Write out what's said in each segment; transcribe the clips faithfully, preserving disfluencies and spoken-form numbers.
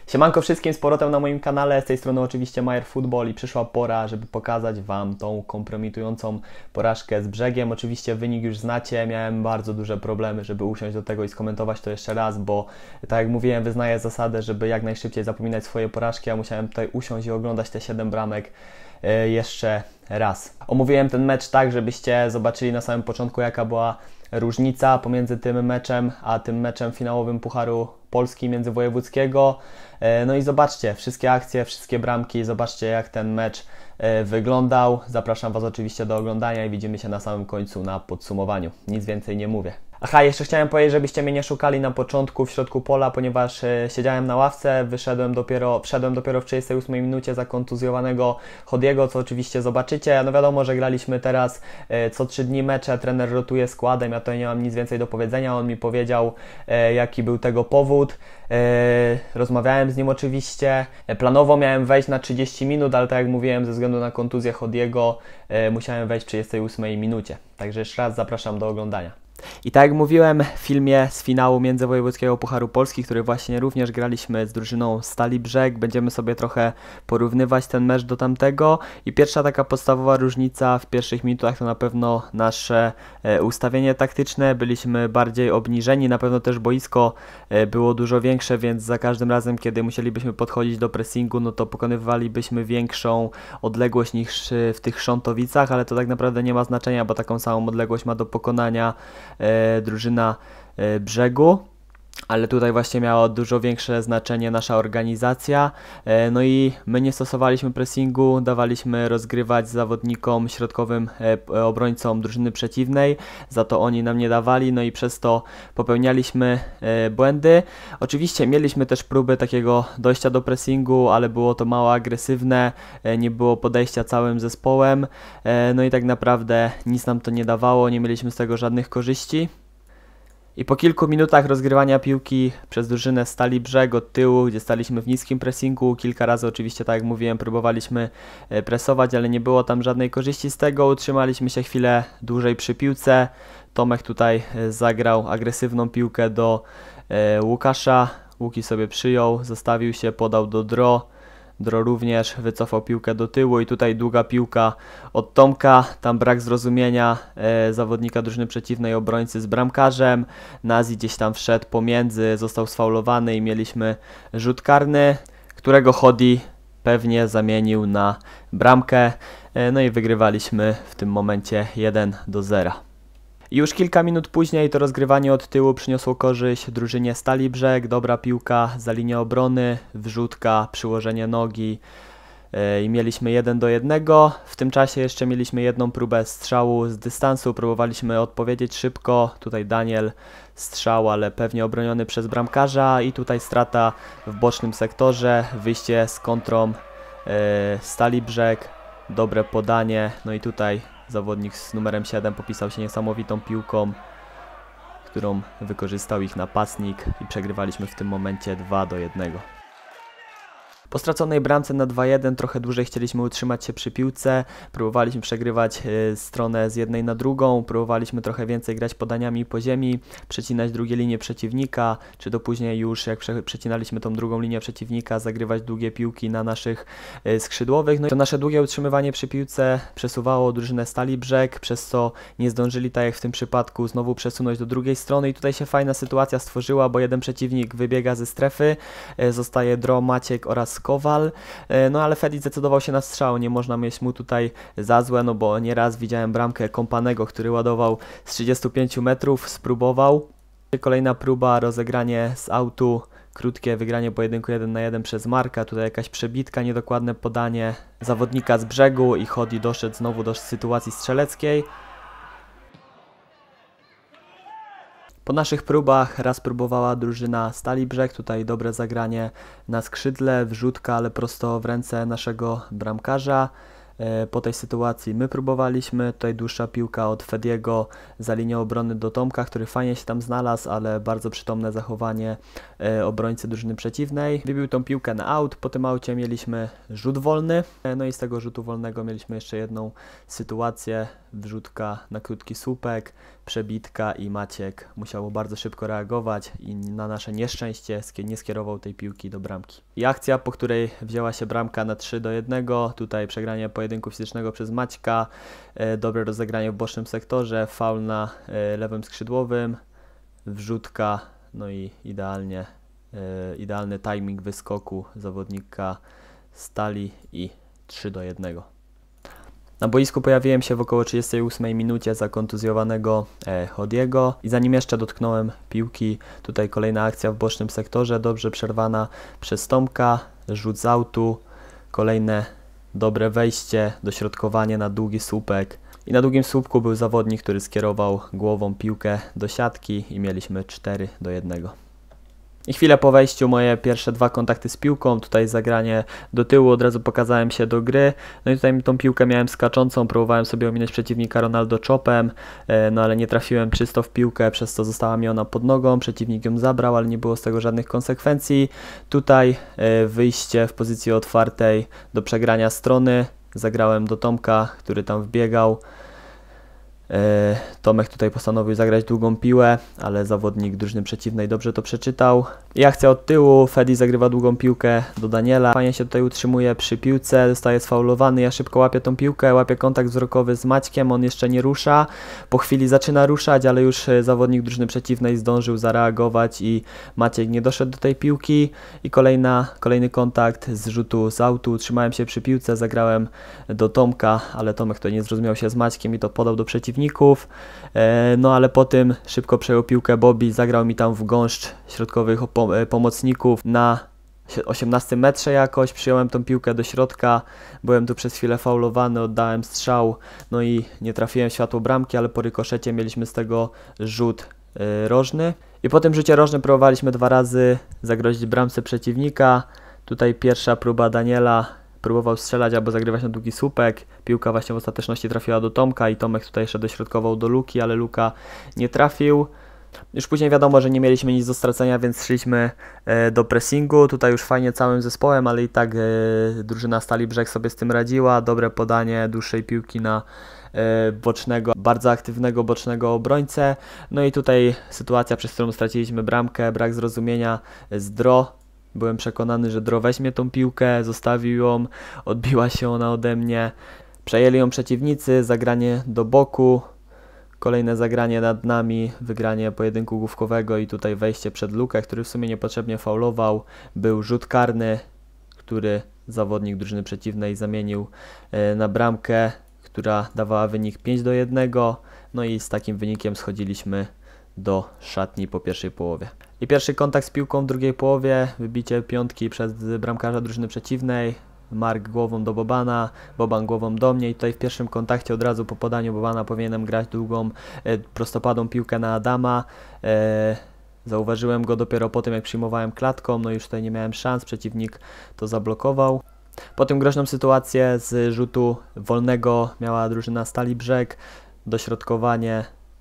Siemanko wszystkim, z powrotem na moim kanale, z tej strony oczywiście Majer Football i przyszła pora, żeby pokazać Wam tą kompromitującą porażkę z Brzegiem. Oczywiście wynik już znacie, miałem bardzo duże problemy, żeby usiąść do tego i skomentować to jeszcze raz, bo tak jak mówiłem, wyznaję zasadę, żeby jak najszybciej zapominać swoje porażki, a musiałem tutaj usiąść i oglądać te siedem bramek jeszcze raz. Omówiłem ten mecz tak, żebyście zobaczyli na samym początku, jaka była różnica pomiędzy tym meczem a tym meczem finałowym Pucharu Polski międzywojewódzkiego. No i zobaczcie, wszystkie akcje, wszystkie bramki, zobaczcie jak ten mecz wyglądał. Zapraszam Was oczywiście do oglądania i widzimy się na samym końcu na podsumowaniu. Nic więcej nie mówię. Aha, jeszcze chciałem powiedzieć, żebyście mnie nie szukali na początku w środku pola, ponieważ e, siedziałem na ławce, wyszedłem dopiero, wszedłem dopiero w trzydziestej ósmej minucie za kontuzjowanego Hodiego, co oczywiście zobaczycie. No wiadomo, że graliśmy teraz e, co trzy dni mecze, trener rotuje składem, ja tutaj nie mam nic więcej do powiedzenia, on mi powiedział e, jaki był tego powód. E, rozmawiałem z nim oczywiście, e, planowo miałem wejść na trzydzieści minut, ale tak jak mówiłem, ze względu na kontuzję Hodiego e, musiałem wejść w trzydziestej ósmej minucie. Także jeszcze raz zapraszam do oglądania. I tak jak mówiłem w filmie z finału międzywojewódzkiego Pucharu Polski, który właśnie również graliśmy z drużyną Stali Brzeg, będziemy sobie trochę porównywać ten mecz do tamtego. I pierwsza taka podstawowa różnica w pierwszych minutach to na pewno nasze e, ustawienie taktyczne. Byliśmy bardziej obniżeni, na pewno też boisko e, było dużo większe, więc za każdym razem, kiedy musielibyśmy podchodzić do pressingu, no to pokonywalibyśmy większą odległość niż w tych Szontowicach, ale to tak naprawdę nie ma znaczenia, bo taką samą odległość ma do pokonania E, drużyna e, Brzegu, ale tutaj właśnie miała dużo większe znaczenie nasza organizacja, e, no i my nie stosowaliśmy pressingu, dawaliśmy rozgrywać zawodnikom środkowym e, obrońcom drużyny przeciwnej, za to oni nam nie dawali, no i przez to popełnialiśmy e, błędy. Oczywiście mieliśmy też próby takiego dojścia do pressingu, ale było to mało agresywne, e, nie było podejścia całym zespołem, e, no i tak naprawdę nic nam to nie dawało, nie mieliśmy z tego żadnych korzyści. I po kilku minutach rozgrywania piłki przez drużynę Stali Brzeg od tyłu, gdzie staliśmy w niskim pressingu, kilka razy oczywiście, tak jak mówiłem, próbowaliśmy presować, ale nie było tam żadnej korzyści z tego, utrzymaliśmy się chwilę dłużej przy piłce. Tomek tutaj zagrał agresywną piłkę do e, Łukasza, Łuki sobie przyjął, zostawił się, podał do Dro. Dro również wycofał piłkę do tyłu i tutaj długa piłka od Tomka, tam brak zrozumienia e, zawodnika drużyny przeciwnej, obrońcy z bramkarzem. Nazi gdzieś tam wszedł pomiędzy, został sfaulowany i mieliśmy rzut karny, którego Hodi pewnie zamienił na bramkę, e, no i wygrywaliśmy w tym momencie jeden do zera. I już kilka minut później to rozgrywanie od tyłu przyniosło korzyść drużynie Stali Brzeg, dobra piłka za linię obrony, wrzutka, przyłożenie nogi yy, i mieliśmy jeden do jednego. W tym czasie jeszcze mieliśmy jedną próbę strzału z dystansu, próbowaliśmy odpowiedzieć szybko, tutaj Daniel strzał, ale pewnie obroniony przez bramkarza i tutaj strata w bocznym sektorze, wyjście z kontrą yy, Stali Brzeg, dobre podanie, no i tutaj zawodnik z numerem siedem popisał się niesamowitą piłką, którą wykorzystał ich napastnik i przegrywaliśmy w tym momencie dwa do jednego. Po straconej bramce na dwa jeden trochę dłużej chcieliśmy utrzymać się przy piłce, próbowaliśmy przegrywać y, stronę z jednej na drugą, próbowaliśmy trochę więcej grać podaniami po ziemi, przecinać drugie linie przeciwnika, czy to później już jak prze, przecinaliśmy tą drugą linię przeciwnika, zagrywać długie piłki na naszych y, skrzydłowych. No i to nasze długie utrzymywanie przy piłce przesuwało drużynę Stali Brzeg, przez co nie zdążyli, tak jak w tym przypadku, znowu przesunąć do drugiej strony i tutaj się fajna sytuacja stworzyła, bo jeden przeciwnik wybiega ze strefy, y, zostaje Dro, Maciek oraz Kowal, no ale Fedi zdecydował się na strzał, nie można mieć mu tutaj za złe, no bo nieraz widziałem bramkę Kompanego, który ładował z trzydziestu pięciu metrów, spróbował. Kolejna próba, rozegranie z autu, krótkie wygranie pojedynku jeden na jeden przez Marka, tutaj jakaś przebitka, niedokładne podanie zawodnika z Brzegu i Hodi doszedł znowu do sytuacji strzeleckiej. Po naszych próbach raz próbowała drużyna Stali Brzeg, tutaj dobre zagranie na skrzydle, wrzutka, ale prosto w ręce naszego bramkarza. Po tej sytuacji my próbowaliśmy, tutaj dłuższa piłka od Fediego za linię obrony do Tomka, który fajnie się tam znalazł, ale bardzo przytomne zachowanie obrońcy drużyny przeciwnej. Wybił tą piłkę na aut, po tym aucie mieliśmy rzut wolny, no i z tego rzutu wolnego mieliśmy jeszcze jedną sytuację, wrzutka na krótki słupek, przebitka i Maciek musiał bardzo szybko reagować i na nasze nieszczęście nie skierował tej piłki do bramki. I akcja, po której wzięła się bramka na trzy do jednego, tutaj przegranie pojedynku fizycznego przez Maćka, e, dobre rozegranie w bocznym sektorze, faul na e, lewym skrzydłowym, wrzutka, no i idealnie, e, idealny timing wyskoku zawodnika Stali i trzy do jednego. Na boisku pojawiłem się w około trzydziestej ósmej minucie za kontuzjowanego e, Hodiego i zanim jeszcze dotknąłem piłki, tutaj kolejna akcja w bocznym sektorze, dobrze przerwana przez Tomka, rzut z autu, kolejne dobre wejście, dośrodkowanie na długi słupek i na długim słupku był zawodnik, który skierował głową piłkę do siatki i mieliśmy cztery do jednego. I chwilę po wejściu moje pierwsze dwa kontakty z piłką, tutaj zagranie do tyłu, od razu pokazałem się do gry, no i tutaj tą piłkę miałem skaczącą, próbowałem sobie ominąć przeciwnika Ronaldo chopem, no ale nie trafiłem czysto w piłkę, przez co została mi ona pod nogą, przeciwnik ją zabrał, ale nie było z tego żadnych konsekwencji. Tutaj wyjście w pozycji otwartej do przegrania strony, zagrałem do Tomka, który tam wbiegał. Tomek tutaj postanowił zagrać długą piłę, ale zawodnik drużyny przeciwnej dobrze to przeczytał. I akcja od tyłu, Fedi zagrywa długą piłkę do Daniela. Fajnie się tutaj utrzymuje przy piłce, zostaje sfaulowany, ja szybko łapię tą piłkę, łapię kontakt wzrokowy z Maćkiem, on jeszcze nie rusza. Po chwili zaczyna ruszać, ale już zawodnik drużyny przeciwnej zdążył zareagować i Maciek nie doszedł do tej piłki. I kolejna, kolejny kontakt z rzutu z autu, trzymałem się przy piłce, zagrałem do Tomka, ale Tomek to nie zrozumiał się z Maćkiem i to podał do przeciwnika. No ale po tym szybko przejął piłkę Bobby, zagrał mi tam w gąszcz środkowych pomocników na osiemnastym metrze jakoś, przyjąłem tą piłkę do środka, byłem tu przez chwilę faulowany, oddałem strzał, no i nie trafiłem w światło bramki, ale po rykoszecie mieliśmy z tego rzut yy, rożny. I po tym rzucie rożnym próbowaliśmy dwa razy zagrozić bramce przeciwnika, tutaj pierwsza próba Daniela, próbował strzelać albo zagrywać na długi słupek, piłka właśnie w ostateczności trafiła do Tomka i Tomek tutaj jeszcze dośrodkował do Luki, ale Luka nie trafił. Już później wiadomo, że nie mieliśmy nic do stracenia, więc szliśmy e, do pressingu, tutaj już fajnie całym zespołem, ale i tak e, drużyna Stali Brzeg sobie z tym radziła, dobre podanie dłuższej piłki na e, bocznego, bardzo aktywnego bocznego obrońcę. No i tutaj sytuacja, przez którą straciliśmy bramkę, brak zrozumienia z Dro. Byłem przekonany, że Dro weźmie tą piłkę, zostawił ją, odbiła się ona ode mnie. Przejęli ją przeciwnicy, zagranie do boku, kolejne zagranie nad nami, wygranie pojedynku główkowego i tutaj wejście przed Lukę, który w sumie niepotrzebnie faulował. Był rzut karny, który zawodnik drużyny przeciwnej zamienił na bramkę, która dawała wynik pięć do jednego. No i z takim wynikiem schodziliśmy do szatni po pierwszej połowie. I pierwszy kontakt z piłką w drugiej połowie, wybicie piątki przez bramkarza drużyny przeciwnej, Mark głową do Bobana, Boban głową do mnie i tutaj w pierwszym kontakcie od razu po podaniu Bobana powinienem grać długą, e, prostopadłą piłkę na Adama. E, zauważyłem go dopiero po tym, jak przyjmowałem klatką, no już tutaj nie miałem szans, przeciwnik to zablokował. Potem groźną sytuację z rzutu wolnego miała drużyna Stali Brzeg, dośrodkowanie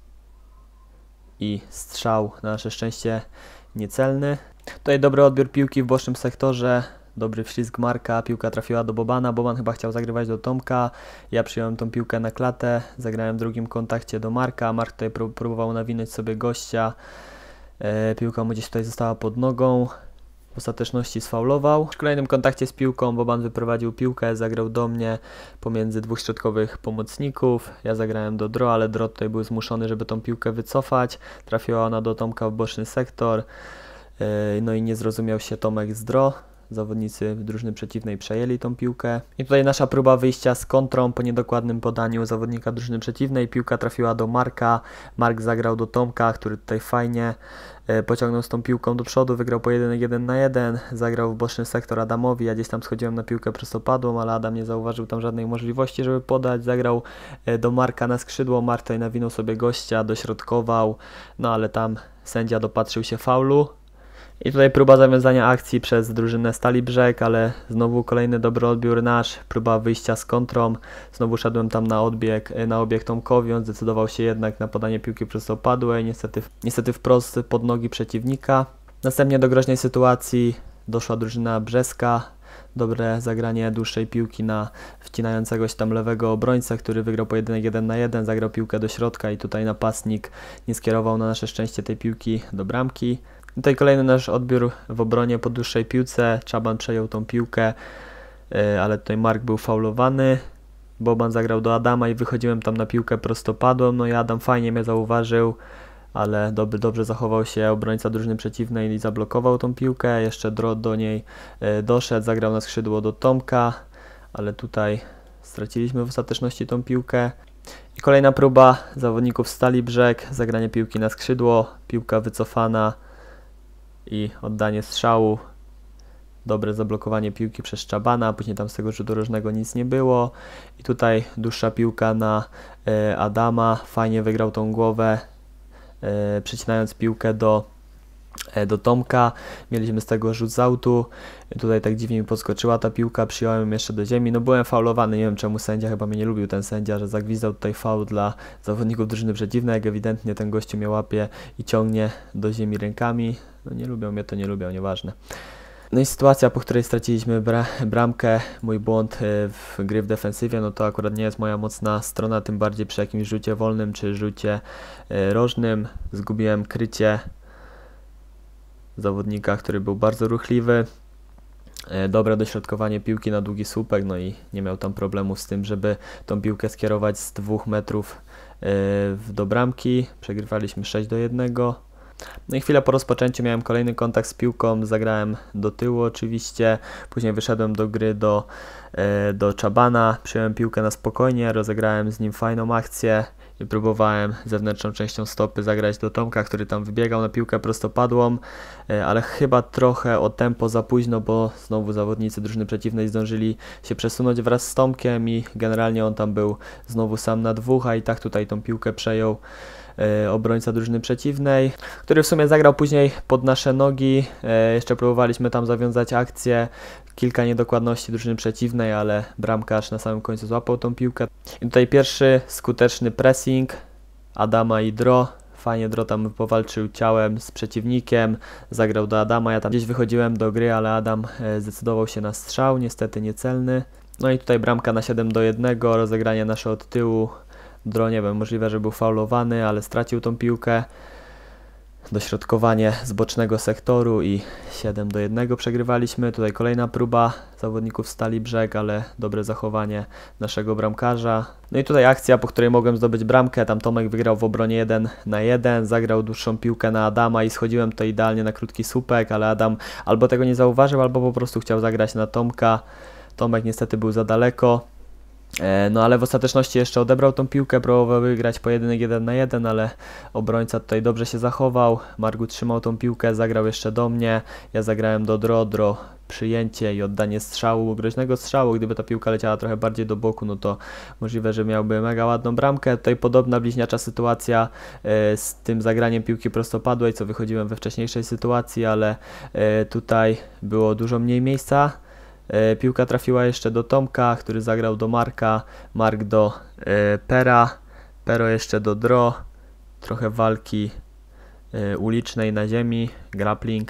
i strzał, na nasze szczęście niecelny. Tutaj dobry odbiór piłki w bocznym sektorze, dobry wślizg Marka, piłka trafiła do Bobana, Boban chyba chciał zagrywać do Tomka, ja przyjąłem tą piłkę na klatę, zagrałem w drugim kontakcie do Marka, Mark tutaj próbował nawinąć sobie gościa, e, piłka mu gdzieś tutaj została pod nogą, w ostateczności sfaulował. W kolejnym kontakcie z piłką Boban wyprowadził piłkę, zagrał do mnie pomiędzy dwóch środkowych pomocników. Ja zagrałem do Dro, ale Dro tutaj był zmuszony, żeby tą piłkę wycofać. Trafiła ona do Tomka w boczny sektor. No i nie zrozumiał się Tomek z Dro. Zawodnicy drużyny przeciwnej przejęli tą piłkę. I tutaj nasza próba wyjścia z kontrą po niedokładnym podaniu zawodnika drużyny przeciwnej. Piłka trafiła do Marka. Mark zagrał do Tomka, który tutaj fajnie pociągnął z tą piłką do przodu, wygrał pojedynek jeden na jeden, zagrał w boczny sektor Adamowi, ja gdzieś tam schodziłem na piłkę prostopadłą, ale Adam nie zauważył tam żadnej możliwości, żeby podać, zagrał do Marka na skrzydło, Mark tutaj nawinął sobie gościa, dośrodkował, no ale tam sędzia dopatrzył się faulu. I tutaj próba zawiązania akcji przez drużynę Stali Brzeg, ale znowu kolejny dobry odbiór nasz, próba wyjścia z kontrą, znowu szedłem tam na odbieg, na obieg Tomkowi, on zdecydował się jednak na podanie piłki prostopadłej, niestety, niestety wprost pod nogi przeciwnika. Następnie do groźnej sytuacji doszła drużyna brzeska, dobre zagranie dłuższej piłki na wcinającego się tam lewego obrońcę, który wygrał pojedynek jeden na jeden, zagrał piłkę do środka i tutaj napastnik nie skierował na nasze szczęście tej piłki do bramki. Tutaj kolejny nasz odbiór w obronie po dłuższej piłce, Czaban przejął tą piłkę, ale tutaj Mark był faulowany. Boban zagrał do Adama i wychodziłem tam na piłkę prostopadłą, no i Adam fajnie mnie zauważył, ale doby, dobrze zachował się obrońca drużyny przeciwnej i zablokował tą piłkę. Jeszcze Drot do niej doszedł, zagrał na skrzydło do Tomka, ale tutaj straciliśmy w ostateczności tą piłkę. I kolejna próba zawodników Stali Brzeg, zagranie piłki na skrzydło, piłka wycofana i oddanie strzału. Dobre zablokowanie piłki przez Czabana, później tam z tego rzutu rożnego nic nie było. I tutaj dłuższa piłka na e, Adama, fajnie wygrał tą głowę, e, przycinając piłkę do, e, do Tomka. Mieliśmy z tego rzut z autu, tutaj tak dziwnie mi podskoczyła ta piłka, przyjąłem ją jeszcze do ziemi. No byłem faulowany, nie wiem czemu sędzia, chyba mnie nie lubił ten sędzia, że zagwizdał tutaj faul dla zawodników drużyny przeciwnej, jak ewidentnie ten gościu mnie łapie i ciągnie do ziemi rękami. No nie lubią mnie, to nie lubią, nieważne. No i sytuacja, po której straciliśmy bra bramkę, mój błąd w gry w defensywie, no to akurat nie jest moja mocna strona, tym bardziej przy jakimś rzucie wolnym czy rzucie rożnym. Zgubiłem krycie zawodnika, który był bardzo ruchliwy. Dobre dośrodkowanie piłki na długi słupek, no i nie miał tam problemu z tym, żeby tą piłkę skierować z dwóch metrów do bramki. Przegrywaliśmy sześć do jednego. No i chwilę po rozpoczęciu miałem kolejny kontakt z piłką, zagrałem do tyłu oczywiście, później wyszedłem do gry do, e, do Czabana, przyjąłem piłkę na spokojnie, rozegrałem z nim fajną akcję i próbowałem zewnętrzną częścią stopy zagrać do Tomka, który tam wybiegał na piłkę prostopadłą, e, ale chyba trochę o tempo za późno, bo znowu zawodnicy drużyny przeciwnej zdążyli się przesunąć wraz z Tomkiem i generalnie on tam był znowu sam na dwóch, a i tak tutaj tą piłkę przejął obrońca drużyny przeciwnej, który w sumie zagrał później pod nasze nogi. Jeszcze próbowaliśmy tam zawiązać akcję, kilka niedokładności drużyny przeciwnej, ale bramkarz na samym końcu złapał tą piłkę. I tutaj pierwszy skuteczny pressing Adama i Dro. Fajnie Dro tam powalczył ciałem z przeciwnikiem, zagrał do Adama, ja tam gdzieś wychodziłem do gry, ale Adam zdecydował się na strzał, niestety niecelny. No i tutaj bramka na siedem do jednego, rozegranie nasze od tyłu. Dro, nie wiem, możliwe, że był faulowany, ale stracił tą piłkę. Dośrodkowanie z bocznego sektoru i siedem do jednego przegrywaliśmy. Tutaj kolejna próba zawodników Stali Brzeg, ale dobre zachowanie naszego bramkarza. No i tutaj akcja, po której mogłem zdobyć bramkę. Tam Tomek wygrał w obronie jeden na jeden, zagrał dłuższą piłkę na Adama i schodziłem to idealnie na krótki słupek, ale Adam albo tego nie zauważył, albo po prostu chciał zagrać na Tomka. Tomek niestety był za daleko. No ale w ostateczności jeszcze odebrał tą piłkę, próbował wygrać pojedynek jeden na jeden, ale obrońca tutaj dobrze się zachował. Margu trzymał tą piłkę, zagrał jeszcze do mnie, ja zagrałem do Dro, Dro przyjęcie i oddanie strzału, groźnego strzału. Gdyby ta piłka leciała trochę bardziej do boku, no to możliwe, że miałby mega ładną bramkę. Tutaj podobna bliźniacza sytuacja z tym zagraniem piłki prostopadłej, co wychodziłem we wcześniejszej sytuacji, ale tutaj było dużo mniej miejsca. Piłka trafiła jeszcze do Tomka, który zagrał do Marka, Mark do e, Pera, Pero jeszcze do Dro, trochę walki e, ulicznej na ziemi, grappling.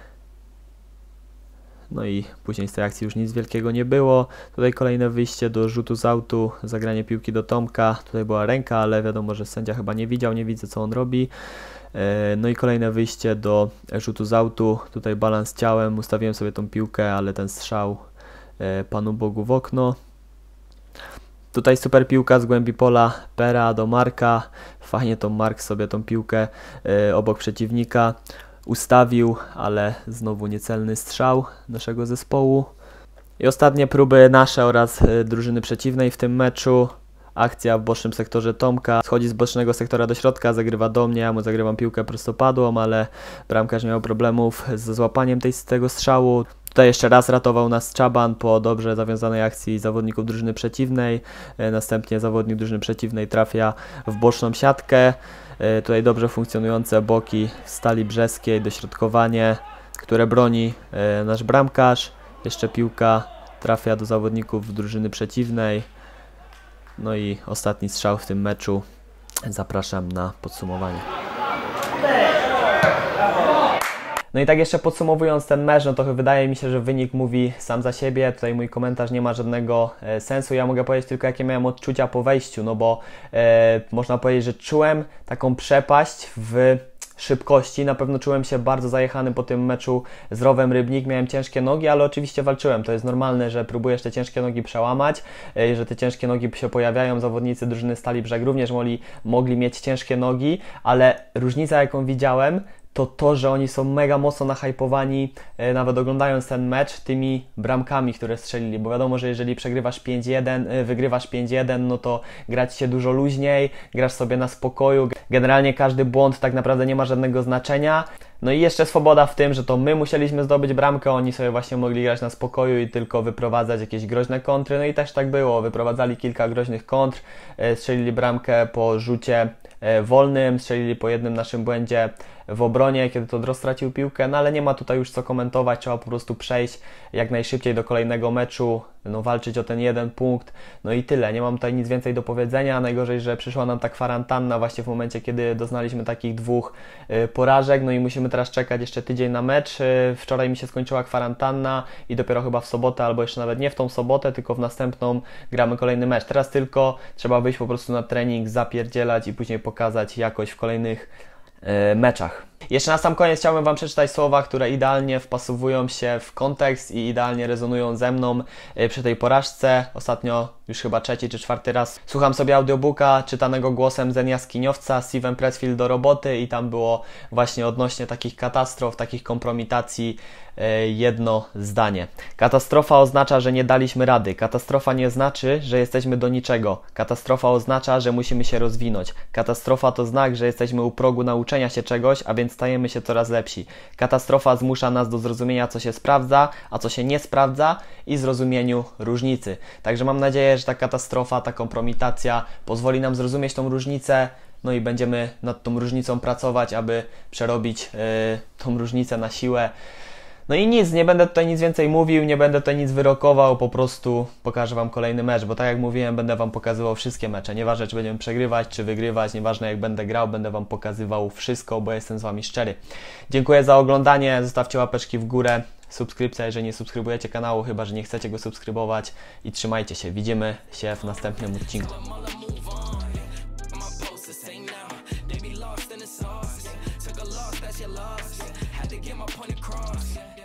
No i później z tej akcji już nic wielkiego nie było. Tutaj kolejne wyjście do rzutu z autu, zagranie piłki do Tomka, tutaj była ręka, ale wiadomo, że sędzia chyba nie widział, nie widzę co on robi. No i kolejne wyjście do rzutu z autu, tutaj balans ciałem, ustawiłem sobie tą piłkę, ale ten strzał Panu Bogu w okno. Tutaj super piłka z głębi pola Pera do Marka, fajnie to Mark sobie tą piłkę obok przeciwnika ustawił, ale znowu niecelny strzał naszego zespołu. I ostatnie próby nasze oraz drużyny przeciwnej w tym meczu. Akcja w bocznym sektorze Tomka, schodzi z bocznego sektora do środka, zagrywa do mnie, ja mu zagrywam piłkę prostopadłą, ale bramkarz miał problemów ze złapaniem tej, tego strzału. Tutaj jeszcze raz ratował nas Czaban po dobrze zawiązanej akcji zawodników drużyny przeciwnej. Następnie zawodnik drużyny przeciwnej trafia w boczną siatkę. Tutaj dobrze funkcjonujące boki Stali Brzeskiej, dośrodkowanie, które broni nasz bramkarz. Jeszcze piłka trafia do zawodników drużyny przeciwnej. No i ostatni strzał w tym meczu. Zapraszam na podsumowanie. No i tak jeszcze podsumowując ten mecz, no to wydaje mi się, że wynik mówi sam za siebie. Tutaj mój komentarz nie ma żadnego e, sensu. Ja mogę powiedzieć tylko, jakie miałem odczucia po wejściu, no bo e, można powiedzieć, że czułem taką przepaść w szybkości. Na pewno czułem się bardzo zajechany po tym meczu z Rowem Rybnik. Miałem ciężkie nogi, ale oczywiście walczyłem. To jest normalne, że próbujesz te ciężkie nogi przełamać, e, że te ciężkie nogi się pojawiają. Zawodnicy drużyny Stali Brzeg również mogli, mogli mieć ciężkie nogi, ale różnica, jaką widziałem, to to, że oni są mega mocno nahypowani, e, nawet oglądając ten mecz, tymi bramkami, które strzelili, bo wiadomo, że jeżeli przegrywasz pięć jeden, e, wygrywasz pięć jeden, no to grać się dużo luźniej, grasz sobie na spokoju, generalnie każdy błąd tak naprawdę nie ma żadnego znaczenia. No i jeszcze swoboda w tym, że to my musieliśmy zdobyć bramkę, oni sobie właśnie mogli grać na spokoju i tylko wyprowadzać jakieś groźne kontry, no i też tak było, wyprowadzali kilka groźnych kontr, e, strzelili bramkę po rzucie e, wolnym, strzelili po jednym naszym błędzie w obronie, kiedy to Dros stracił piłkę, no ale nie ma tutaj już co komentować, trzeba po prostu przejść jak najszybciej do kolejnego meczu, no walczyć o ten jeden punkt, no i tyle, nie mam tutaj nic więcej do powiedzenia. Najgorzej, że przyszła nam ta kwarantanna właśnie w momencie, kiedy doznaliśmy takich dwóch y, porażek, no i musimy teraz czekać jeszcze tydzień na mecz. Y, wczoraj mi się skończyła kwarantanna i dopiero chyba w sobotę, albo jeszcze nawet nie w tą sobotę, tylko w następną gramy kolejny mecz. Teraz tylko trzeba wyjść po prostu na trening, zapierdzielać i później pokazać jakość w kolejnych meczach. Jeszcze na sam koniec chciałbym Wam przeczytać słowa, które idealnie wpasowują się w kontekst i idealnie rezonują ze mną przy tej porażce. Ostatnio już chyba trzeci czy czwarty raz słucham sobie audiobooka czytanego głosem Zen Jaskiniowca, Steven Pressfield do roboty i tam było właśnie odnośnie takich katastrof, takich kompromitacji jedno zdanie. Katastrofa oznacza, że nie daliśmy rady. Katastrofa nie znaczy, że jesteśmy do niczego. Katastrofa oznacza, że musimy się rozwinąć. Katastrofa to znak, że jesteśmy u progu nauczenia się czegoś, a więc stajemy się coraz lepsi. Katastrofa zmusza nas do zrozumienia, co się sprawdza, a co się nie sprawdza i zrozumieniu różnicy. Także mam nadzieję, że ta katastrofa, ta kompromitacja pozwoli nam zrozumieć tą różnicę, no i będziemy nad tą różnicą pracować, aby przerobić yy, tą różnicę na siłę. No i nic, nie będę tutaj nic więcej mówił, nie będę tutaj nic wyrokował, po prostu pokażę Wam kolejny mecz, bo tak jak mówiłem, będę Wam pokazywał wszystkie mecze, nieważne czy będziemy przegrywać, czy wygrywać, nieważne jak będę grał, będę Wam pokazywał wszystko, bo jestem z Wami szczery. Dziękuję za oglądanie, zostawcie łapeczki w górę, subskrypcja, jeżeli nie subskrybujecie kanału, chyba że nie chcecie go subskrybować i trzymajcie się, widzimy się w następnym odcinku. Had to get my point across.